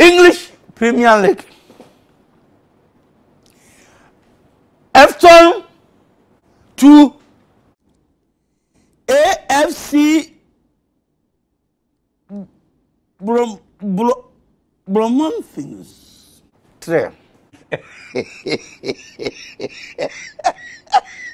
English Premier League. Everton 2, AFC Bournemouth 3.